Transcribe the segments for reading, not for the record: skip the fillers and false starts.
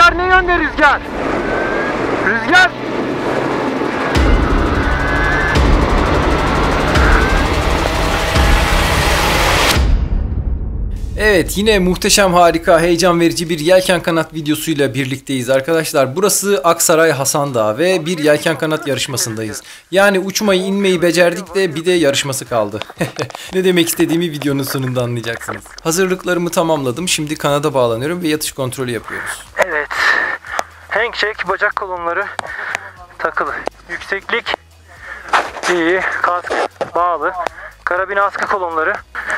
Rüzgar ne yönde rüzgar? Rüzgar. Evet, yine muhteşem, harika, heyecan verici bir yelken kanat videosuyla birlikteyiz arkadaşlar. Burası Aksaray Hasan Dağı ve bir yelken kanat yarışmasındayız. Yani uçmayı, inmeyi becerdik de bir de yarışması kaldı. Ne demek istediğimi videonun sonunda anlayacaksınız. Hazırlıklarımı tamamladım. Şimdi kanada bağlanıyorum ve yatış kontrolü yapıyoruz. Evet. Hang check, bacak kolonları takılı. Yükseklik iyi, kask bağlı. Karabin askı kolonları.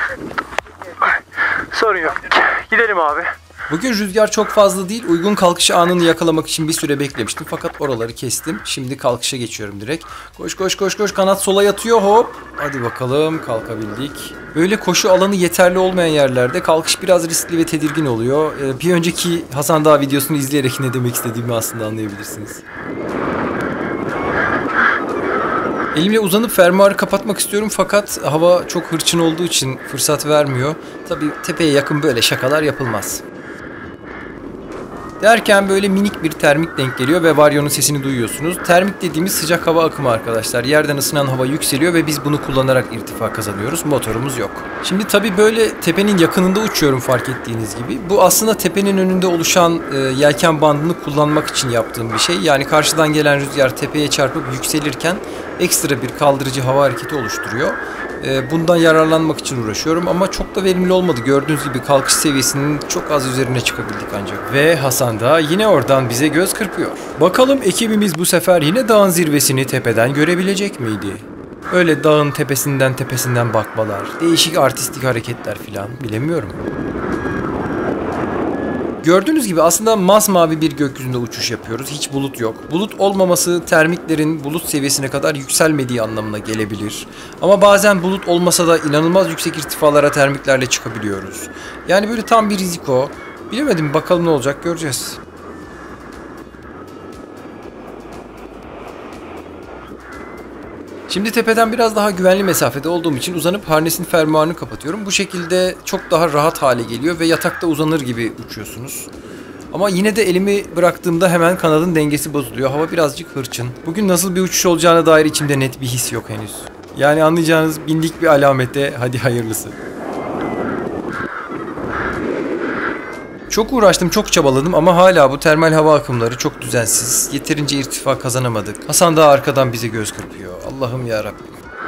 Sorun yok. Gidelim abi. Bugün rüzgar çok fazla değil. Uygun kalkış anını yakalamak için bir süre beklemiştim. Fakat oraları kestim. Şimdi kalkışa geçiyorum direkt. Koş koş koş koş. Kanat sola yatıyor. Hop. Hadi bakalım, kalkabildik. Böyle koşu alanı yeterli olmayan yerlerde kalkış biraz riskli ve tedirgin oluyor. Bir önceki Hasan Dağı videosunu izleyerek ne demek istediğimi aslında anlayabilirsiniz. Elimle uzanıp fermuarı kapatmak istiyorum fakat hava çok hırçın olduğu için fırsat vermiyor. Tabii tepeye yakın böyle şakalar yapılmaz. Derken böyle minik bir termik denk geliyor ve varyonun sesini duyuyorsunuz. Termik dediğimiz sıcak hava akımı arkadaşlar. Yerden ısınan hava yükseliyor ve biz bunu kullanarak irtifa kazanıyoruz. Motorumuz yok. Şimdi tabii böyle tepenin yakınında uçuyorum fark ettiğiniz gibi. Bu aslında tepenin önünde oluşan yelken bandını kullanmak için yaptığım bir şey. Yani karşıdan gelen rüzgar tepeye çarpıp yükselirken ekstra bir kaldırıcı hava hareketi oluşturuyor. Bundan yararlanmak için uğraşıyorum ama çok da verimli olmadı. Gördüğünüz gibi kalkış seviyesinin çok az üzerine çıkabildik ancak. Ve Hasan da yine oradan bize göz kırpıyor. Bakalım ekibimiz bu sefer yine dağın zirvesini tepeden görebilecek miydi? Öyle dağın tepesinden bakmalar, değişik artistik hareketler filan, bilemiyorum. Gördüğünüz gibi aslında masmavi bir gökyüzünde uçuş yapıyoruz. Hiç bulut yok. Bulut olmaması termiklerin bulut seviyesine kadar yükselmediği anlamına gelebilir. Ama bazen bulut olmasa da inanılmaz yüksek irtifalara termiklerle çıkabiliyoruz. Yani böyle tam bir riziko. Bilemedim, bakalım ne olacak, göreceğiz. Şimdi tepeden biraz daha güvenli mesafede olduğum için uzanıp harnesin fermuarını kapatıyorum. Bu şekilde çok daha rahat hale geliyor ve yatakta uzanır gibi uçuyorsunuz. Ama yine de elimi bıraktığımda hemen kanadın dengesi bozuluyor. Hava birazcık hırçın. Bugün nasıl bir uçuş olacağına dair içimde net bir his yok henüz. Yani anlayacağınız bindik bir alamete, hadi hayırlısı. Çok uğraştım, çok çabaladım ama hala bu termal hava akımları çok düzensiz. Yeterince irtifa kazanamadık. Hasan Dağı arkadan bize göz kırpıyor. Allah'ım yarabbim.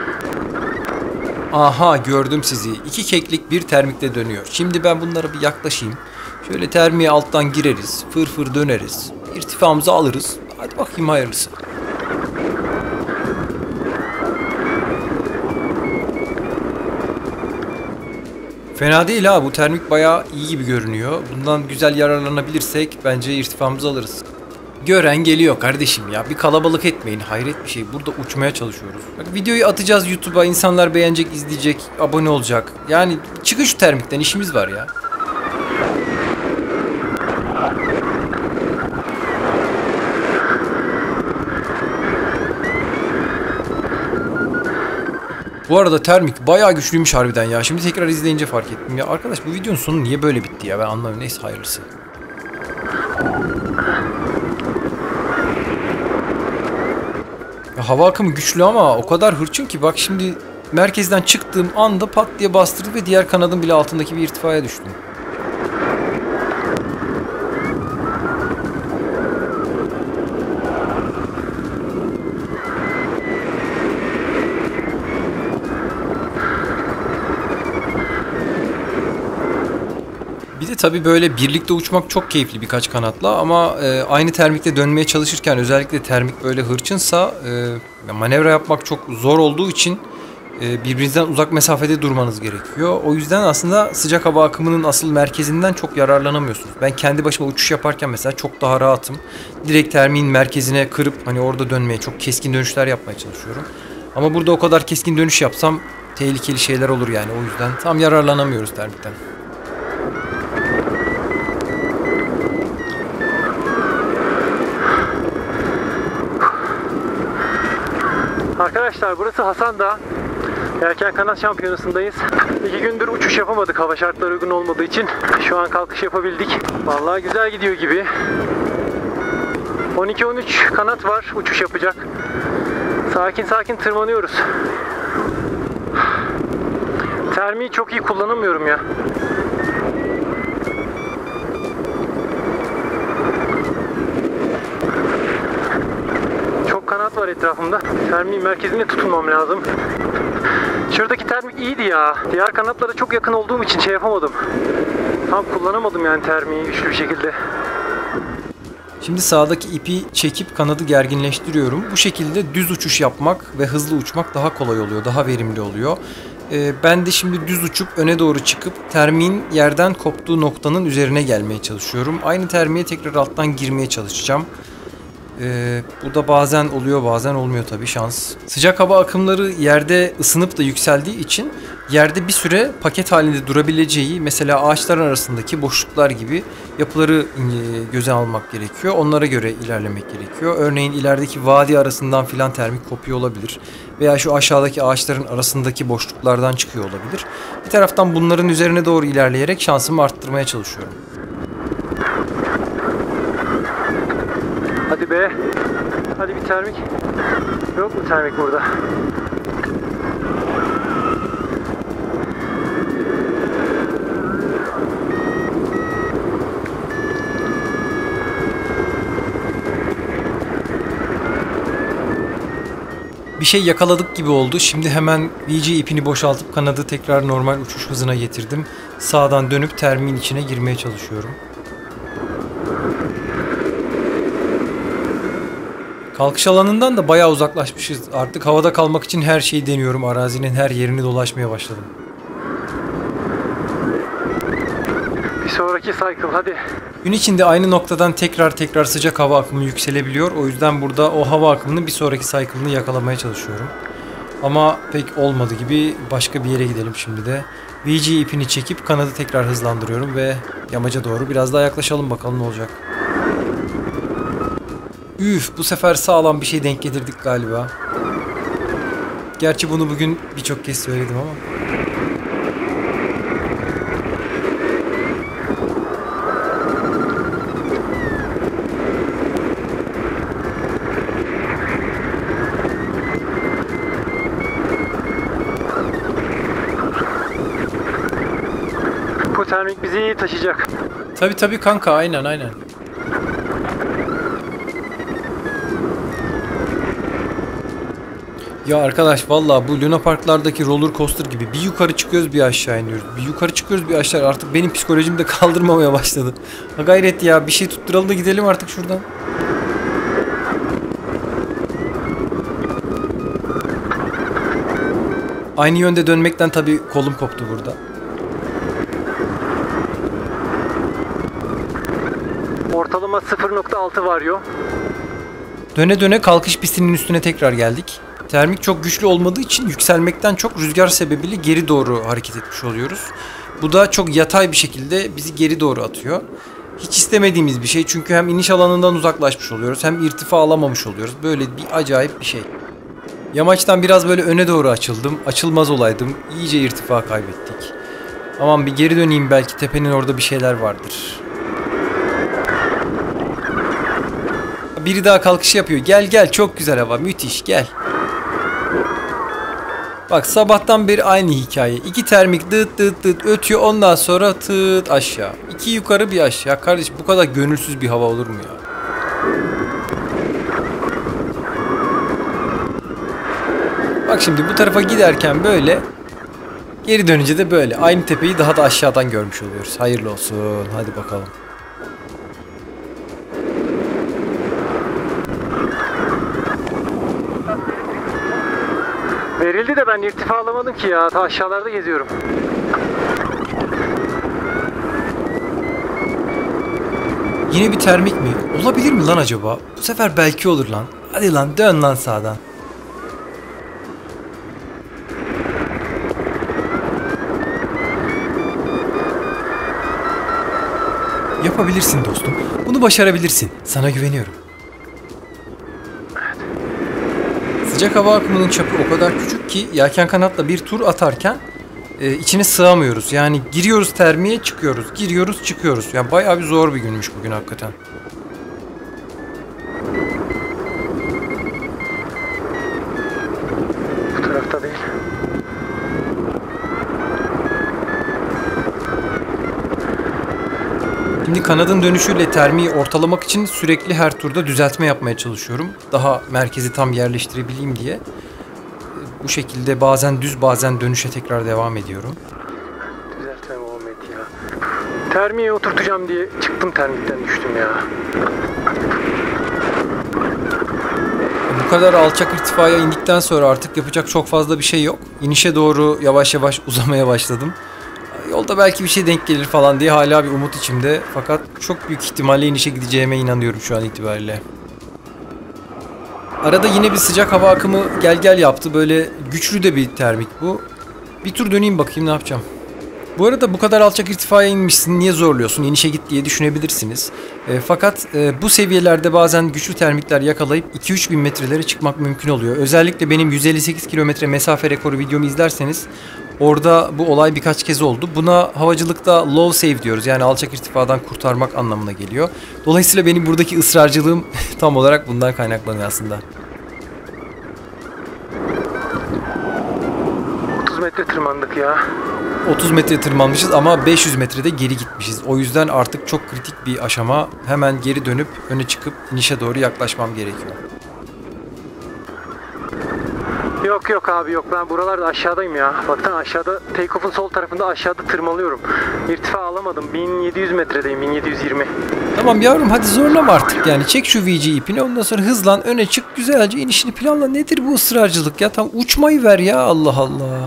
Aha, gördüm sizi. 2 keklik bir termikte dönüyor. Şimdi ben bunlara bir yaklaşayım. Şöyle termiğe alttan gireriz. Fır fır döneriz. İrtifamızı alırız. Hadi bakayım hayırlısı. Fena değil ha, bu termik bayağı iyi gibi görünüyor. Bundan güzel yararlanabilirsek bence irtifamızı alırız. Gören geliyor kardeşim ya, bir kalabalık etmeyin, hayret bir şey, burada uçmaya çalışıyoruz. Bak, videoyu atacağız YouTube'a, insanlar beğenecek, izleyecek, abone olacak. Yani çıkın şu termikten, işimiz var ya. Bu arada termik bayağı güçlüymüş harbiden ya. Şimdi tekrar izleyince fark ettim ya. Arkadaş, bu videonun sonu niye böyle bitti ya? Ben anlamıyorum. Neyse, hayırlısı. Ya, hava akımı güçlü ama o kadar hırçın ki bak şimdi merkezden çıktığım anda pat diye bastırdı ve diğer kanadın bile altındaki bir irtifaya düştüm. Bir de tabii böyle birlikte uçmak çok keyifli birkaç kanatla ama aynı termikte dönmeye çalışırken özellikle termik böyle hırçınsa manevra yapmak çok zor olduğu için birbirinizden uzak mesafede durmanız gerekiyor. O yüzden aslında sıcak hava akımının asıl merkezinden çok yararlanamıyorsunuz. Ben kendi başıma uçuş yaparken mesela çok daha rahatım. Direkt termiğin merkezine kırıp hani orada dönmeye, çok keskin dönüşler yapmaya çalışıyorum. Ama burada o kadar keskin dönüş yapsam tehlikeli şeyler olur yani, o yüzden tam yararlanamıyoruz termikten. Arkadaşlar, burası Hasan Dağı. Yelken kanat şampiyonasındayız. 2 gündür uçuş yapamadık hava şartları uygun olmadığı için. Şu an kalkış yapabildik. Vallahi güzel gidiyor gibi. 12-13 kanat var, uçuş yapacak. Sakin sakin tırmanıyoruz. Termiği çok iyi kullanamıyorum ya. Çok kanat var etrafımda. Termiğin merkezine tutunmam lazım. Şuradaki termik iyiydi ya. Diğer kanatlara çok yakın olduğum için şey yapamadım. Tam kullanamadım yani termiği güçlü bir şekilde. Şimdi sağdaki ipi çekip kanadı gerginleştiriyorum. Bu şekilde düz uçuş yapmak ve hızlı uçmak daha kolay oluyor, daha verimli oluyor. Ben de şimdi düz uçup öne doğru çıkıp termiğin yerden koptuğu noktanın üzerine gelmeye çalışıyorum. Aynı termiğe tekrar alttan girmeye çalışacağım. Bu da bazen oluyor, bazen olmuyor tabii, şans. Sıcak hava akımları yerde ısınıp da yükseldiği için yerde bir süre paket halinde durabileceği, mesela ağaçların arasındaki boşluklar gibi yapıları göze almak gerekiyor. Onlara göre ilerlemek gerekiyor. Örneğin ilerideki vadi arasından filan termik kopuyor olabilir. Veya şu aşağıdaki ağaçların arasındaki boşluklardan çıkıyor olabilir. Bir taraftan bunların üzerine doğru ilerleyerek şansımı arttırmaya çalışıyorum. Hadi be. Hadi bir termik. Yok mu termik burada? Bir şey yakaladık gibi oldu. Şimdi hemen VG ipini boşaltıp kanadı tekrar normal uçuş hızına getirdim. Sağdan dönüp termiğin içine girmeye çalışıyorum. Kalkış alanından da bayağı uzaklaşmışız. Artık havada kalmak için her şeyi deniyorum. Arazinin her yerini dolaşmaya başladım. Bir sonraki cycle hadi. Gün içinde aynı noktadan tekrar sıcak hava akımı yükselebiliyor. O yüzden burada o hava akımının bir sonraki cycle'ını yakalamaya çalışıyorum. Ama pek olmadı gibi, başka bir yere gidelim şimdi de. VG ipini çekip kanadı tekrar hızlandırıyorum ve yamaca doğru biraz daha yaklaşalım, bakalım ne olacak. Üf, bu sefer sağlam bir şey denk getirdik galiba. Gerçi bunu bugün birçok kez söyledim ama. Bu termik bizi taşıyacak. Tabii kanka, aynen. Ya arkadaş, vallahi bu Luna Parklardaki roller coaster gibi bir yukarı çıkıyoruz bir aşağı iniyoruz. Bir yukarı çıkıyoruz bir aşağı. Artık benim psikolojim de kaldırmamaya başladı. Ha gayret ya, bir şey tutturalım da gidelim artık şuradan. Aynı yönde dönmekten tabii kolum koptu burada. Ortalama 0.6 varıyor. Döne döne kalkış pistinin üstüne tekrar geldik. Termik çok güçlü olmadığı için yükselmekten çok rüzgar sebebiyle geri doğru hareket etmiş oluyoruz. Bu da çok yatay bir şekilde bizi geri doğru atıyor. Hiç istemediğimiz bir şey, çünkü hem iniş alanından uzaklaşmış oluyoruz hem irtifa alamamış oluyoruz. Böyle bir acayip bir şey. Yamaçtan biraz böyle öne doğru açıldım. Açılmaz olaydım. İyice irtifa kaybettik. Aman bir geri döneyim, belki tepenin orada bir şeyler vardır. Biri daha kalkış yapıyor. Gel çok güzel hava, müthiş, gel. Bak, sabahtan beri aynı hikaye. İki termik dıt ötüyor, ondan sonra tıt aşağı. İki yukarı bir aşağı. Kardeş, bu kadar gönülsüz bir hava olur mu ya? Bak şimdi bu tarafa giderken böyle, geri dönünce de böyle. Aynı tepeyi daha da aşağıdan görmüş oluyoruz. Hayırlı olsun. Hadi bakalım. Verildi de ben irtifa alamadım ki ya. Ta aşağılarda geziyorum. Yine bir termik mi? Olabilir mi lan acaba? Bu sefer belki olur lan. Hadi lan, dön lan sağdan. Yapabilirsin dostum. Bunu başarabilirsin. Sana güveniyorum. Sıcak hava akımının çapı o kadar küçük ki yelken kanatla bir tur atarken içine sığamıyoruz. Yani giriyoruz termiğe, çıkıyoruz. Giriyoruz, çıkıyoruz. Yani bayağı bir zor bir günmüş bugün hakikaten. da değil. Şimdi kanadın dönüşüyle termiği ortalamak için sürekli her turda düzeltme yapmaya çalışıyorum. Daha merkezi tam yerleştirebileyim diye. Bu şekilde bazen düz bazen dönüşe tekrar devam ediyorum. Düzeltmem olmadı ya. Termiğe oturtacağım diye çıktım, termikten düştüm ya. Bu kadar alçak irtifaya indikten sonra artık yapacak çok fazla bir şey yok. İnişe doğru yavaş yavaş uzamaya başladım. Yolda belki bir şey denk gelir falan diye hala bir umut içimde. Fakat çok büyük ihtimalle inişe gideceğime inanıyorum şu an itibariyle. Arada yine bir sıcak hava akımı gel gel yaptı. Böyle güçlü de bir termik bu. Bir tur döneyim bakayım ne yapacağım. Bu arada bu kadar alçak irtifaya inmişsin, niye zorluyorsun, inişe git diye düşünebilirsiniz. Fakat bu seviyelerde bazen güçlü termikler yakalayıp 2-3 bin metrelere çıkmak mümkün oluyor. Özellikle benim 158 kilometre mesafe rekoru videomu izlerseniz orada bu olay birkaç kez oldu. Buna havacılıkta low save diyoruz, yani alçak irtifadan kurtarmak anlamına geliyor. Dolayısıyla benim buradaki ısrarcılığım tam olarak bundan kaynaklanıyor aslında. 30 metre tırmandık ya. 30 metre tırmanmışız ama 500 metrede geri gitmişiz. O yüzden artık çok kritik bir aşama. Hemen geri dönüp öne çıkıp inişe doğru yaklaşmam gerekiyor. Yok abi yok, ben buralarda aşağıdayım ya. Baksana aşağıda, take-off'un sol tarafında aşağıda tırmalıyorum. İrtifa alamadım. 1700 metredeyim, 1720. Tamam yavrum, hadi zorlama artık yani. Çek şu VG ipini, ondan sonra hızlan, öne çık, güzelce inişini planla. Nedir bu ısrarcılık ya? Tam uçmayı ver ya, Allah Allah.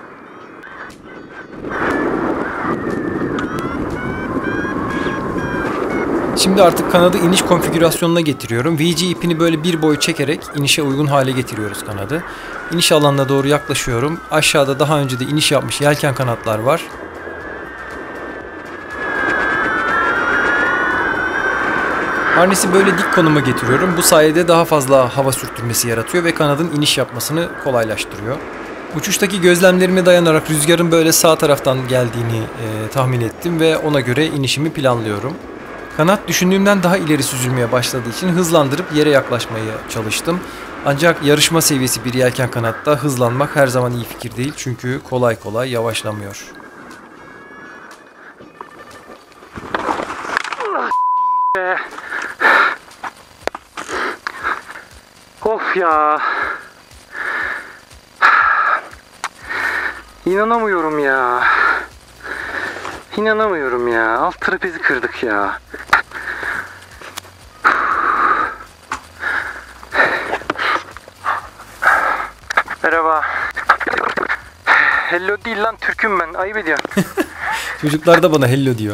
Şimdi artık kanadı iniş konfigürasyonuna getiriyorum. VG ipini böyle bir boy çekerek inişe uygun hale getiriyoruz kanadı. İniş alanına doğru yaklaşıyorum. Aşağıda daha önce de iniş yapmış yelken kanatlar var. Harnesi böyle dik konuma getiriyorum. Bu sayede daha fazla hava sürtünmesi yaratıyor ve kanadın iniş yapmasını kolaylaştırıyor. Uçuştaki gözlemlerime dayanarak rüzgarın böyle sağ taraftan geldiğini tahmin ettim ve ona göre inişimi planlıyorum. Kanat düşündüğümden daha ileri süzülmeye başladığı için hızlandırıp yere yaklaşmaya çalıştım. Ancak yarışma seviyesi bir yelken kanatta hızlanmak her zaman iyi fikir değil, çünkü kolay kolay yavaşlamıyor. Of ya. İnanamıyorum ya. İnanamıyorum ya. Alt trapezi kırdık ya. Merhaba. Hello değil lan, Türk'üm ben. Ayıp ediyorum. Çocuklar da bana hello diyor.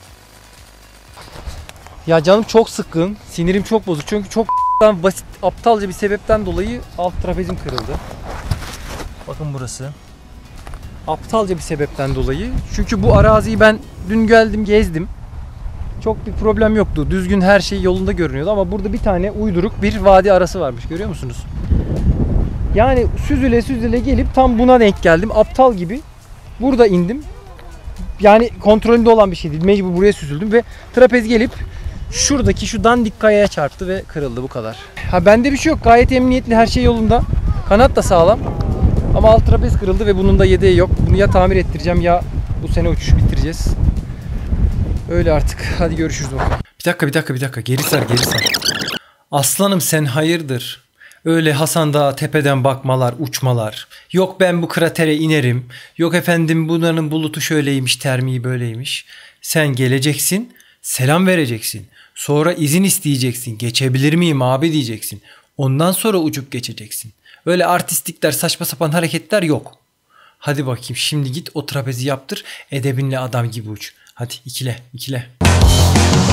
Ya canım çok sıkkın. Sinirim çok bozuk. Çünkü çok basit, aptalca bir sebepten dolayı alt trapezim kırıldı. Bakın burası. Aptalca bir sebepten dolayı. Çünkü bu araziyi ben dün geldim, gezdim. Çok bir problem yoktu. Düzgün, her şey yolunda görünüyordu ama burada bir tane uyduruk bir vadi arası varmış. Görüyor musunuz? Yani süzüle süzüle gelip tam buna denk geldim. Aptal gibi burada indim. Yani kontrolümde olan bir şey değil. Mecbur buraya süzüldüm ve trapez gelip şuradaki şu dandik kayaya çarptı ve kırıldı, bu kadar. Ha, bende bir şey yok. Gayet emniyetli, her şey yolunda. Kanat da sağlam. Ama alt trapez kırıldı ve bunun da yedeği yok. Bunu ya tamir ettireceğim ya bu sene uçuşu bitireceğiz. Öyle artık. Hadi görüşürüz bakalım. Bir dakika. Geri sar. Aslanım sen hayırdır? Öyle Hasan Dağı tepeden bakmalar, uçmalar. Yok ben bu kratere inerim. Yok efendim bunların bulutu şöyleymiş, termiği böyleymiş. Sen geleceksin, selam vereceksin. Sonra izin isteyeceksin. Geçebilir miyim abi diyeceksin. Ondan sonra uçup geçeceksin. Öyle artistlikler, saçma sapan hareketler yok. Hadi bakayım şimdi git o trapezi yaptır. Edebinle adam gibi uç. Hadi ikile.